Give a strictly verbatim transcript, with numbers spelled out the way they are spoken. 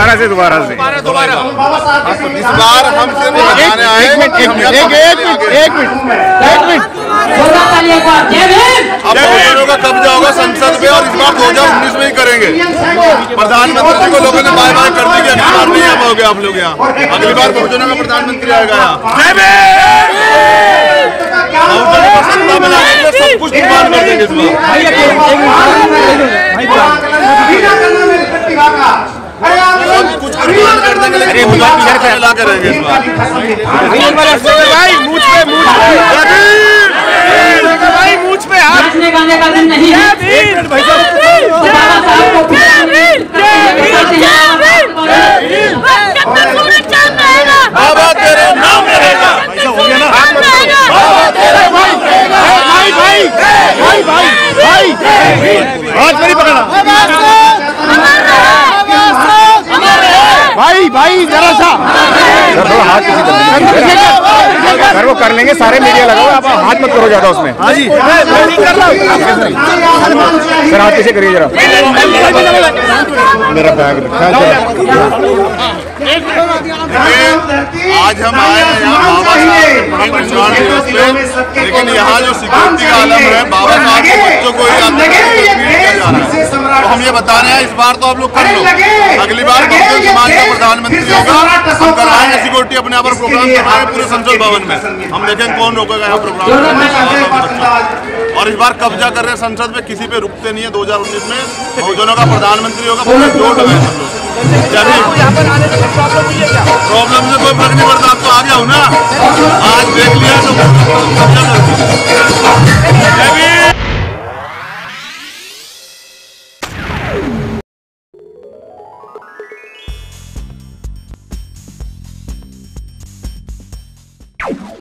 दोबारा से दोबारा से दोबारा इस बार हम सिर्फ बताने आए एक मिनट एक मिनट एक मिनट एक मिनट एक मिनट अब भोजनों का कब्जा होगा संसद में और इस बार दो हजार उन्नीस में ही करेंगे। प्रधानमंत्री को लोगों ने बाय बाय कर दी कि अगली बार नहीं आ पाओगे आप लोग यहाँ, अगली बार भोजनों का प्रधानमंत्री आएगा यहाँ। सत्ता में लाने के लिए सब कुछ कुर्बान कर देंगे इस बार, सब कुछ कुर्बान कर देंगे लेकिन ला के रहेंगे इस बार। भाई मूछ पे मूछ पे भाई मूछ पे हाथ गाने का दिन नहीं है। बाबा तेरा नाम रहेगा। भाई भाई भाई भाई भाई हाथ नहीं पकड़ना भाई भाई जरा सा सर थोड़ा हाथ किसी सर वो कर लेंगे, सारे मीडिया लगाओ, आप हाथ मत करो ज्यादा उसमें। हाँ जी सर हाथ कैसे करिए जरा, मेरा बैग रखा। आज हम आए हैं यहाँ बाबा साहब निर्माण दिवस पे, लेकिन यहाँ जो सिक्योरिटी का आलम है, बाबा साहब के बच्चों को ही किया जा रहा है। तो हम ये बता रहे हैं इस बार तो आप लोग कर लो, अगली बार बहुजन समाज का प्रधानमंत्री होगा, हम करवाएंगे सिक्योरिटी अपने यहाँ पर प्रोग्राम करवाएंगे पूरे संसद भवन में, हम देखेंगे कौन रोकेगा यहाँ प्रोग्राम। और इस बार कब्जा कर रहे हैं संसद में, किसी पे रुकते नहीं है। दो हजार उन्नीस में बहुजनों का प्रधानमंत्री होगा, पूरे जोर लगाए सब लोग। प्रॉब्लम से कोई फर्क नहीं पड़ता, आप तो आ गया हो ना, आज देख लिया तो कब्जा कर